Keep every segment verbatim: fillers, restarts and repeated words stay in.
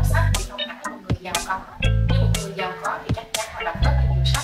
sách thì không hẳn là một người giàu có, nhưng một người giàu có thì chắc chắn họ đọc rất là nhiều sách.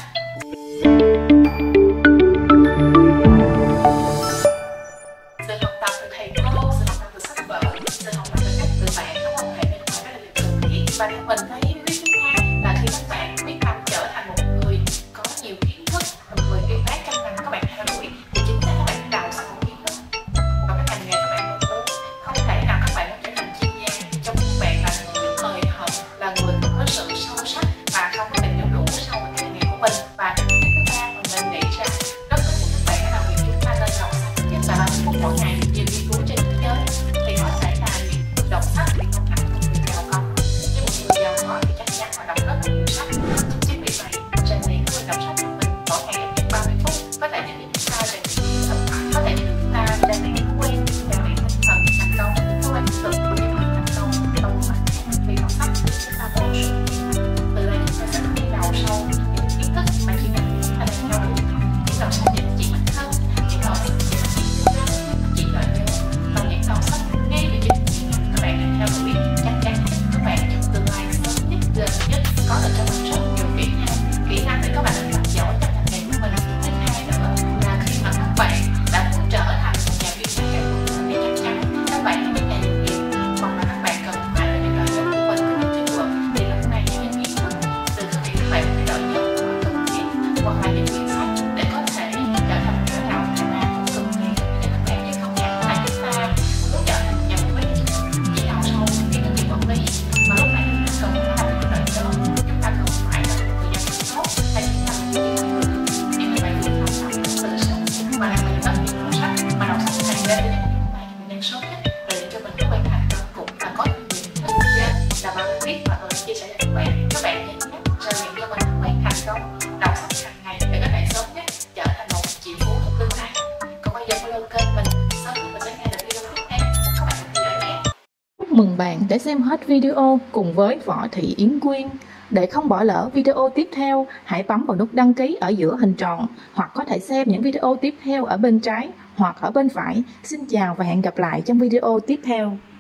Sự học tập từ thầy cô, sự học tập từ sách vở, sự học tập từ các người bạn có quan hệ bên ngoài rất là điều cần thiết. Và theo mình thấy lý thứ hai là khi các bạn quyết tâm trở thành một người có nhiều kiến thức, một người uyên bác trong ngành các bạn theo đuổi, thì chính xác các bạn đào sâu kiến thức và các ngành nghề các bạn mong muốn. Không thể nào các bạn có trở thành chuyên gia trong các bạn là người hời hợt, là người không có sự sâu sắc và không có tìm hiểu đủ sâu về ngành nghề của mình. Và thứ ba mà mình nghĩ rằng rất có thể các bạn làm việc chúng ta nên đọc sách nhất là ba mươi phút mỗi ngày. Nhiều nghiên cứu trên thế giới thì có thể là những đọc sách thì không hẳn là một người giàu có, nhưng một người giàu có thì chắc chắn họ đọc rất là nhiều sách. Chính vì vậy rèn luyện người đọc sách của mình mỗi ngày ít nhất ba mươi phút có thể giúp chúng ta rèn luyện kiến thức, có thể giúp chúng ta rèn luyện thói quen, rèn luyện tinh thần thành công, thói quen tích cực của những người thành công trong mọi việc học sách. Chúng ta bổ sung từ đây chúng ta sẽ đi đào sâu những kiến thức mà khi nào chúng ta đang theo đuổi, những đầu sách về phát triển bản thân, những đầu sách về phát triển kinh doanh, phát triển lợi nhuận và những đầu sách ngay về chính những ngành các bạn đang theo đuổi. Chắc chắn các bạn trong tương lai sớm nhất, gần nhất có được cho mình rất nhiều kỹ năng, kỹ năng để các bạn làm giỏi trong ngành nghề của mình. Thứ hai nữa là khi mà các bạn đã muốn trở thành một nhà chuyên gia thì chắc chắn các bạn có những nhà doanh nghiệp hoặc là các bạn cần phải là những lợi nhuận của mình có những chiến lược, thì lúc này những kiến thức từ các việc các bạn phải lợi nhuận và cần thiết hoặc là những quyển sách để có thể trở thành một nhà nào mà cũng cần thiết cho các bạn, chứ không hẳn là chúng ta muốn trở thành nhà quản lý chỉ đào sâu kiến thức về quản lý, mà lúc này chúng ta cần phải làm những lợi nhuận, chúng ta cần phải là một người doanh nghiệp tốt, hay chúng ta là những người những người bạn việc học tập từ sớm và làm những rất nhiều cuốn sách mà đọc sách này đến với chúng ta những年sớm nhất để cho mình có quen thành công cũng là có nhiều kiến thức là bạn biết và tôi chia sẻ cho các bạn. Các bạn nhớ nhé, rèn luyện cho mình thói quen thành công, đọc sách hàng ngày để có thể sớm nhất trở thành một triệu phú trong tương lai. Còn bây giờ follow kênh mình sớm mình sẽ nghe được video tiếp theo. Các bạn cùng theo dõi nhé. Chúc mừng bạn đã xem hết video cùng với Võ Thị Yến Quyên. Để không bỏ lỡ video tiếp theo, hãy bấm vào nút đăng ký ở giữa hình tròn, hoặc có thể xem những video tiếp theo ở bên trái hoặc ở bên phải. Xin chào và hẹn gặp lại trong video tiếp theo.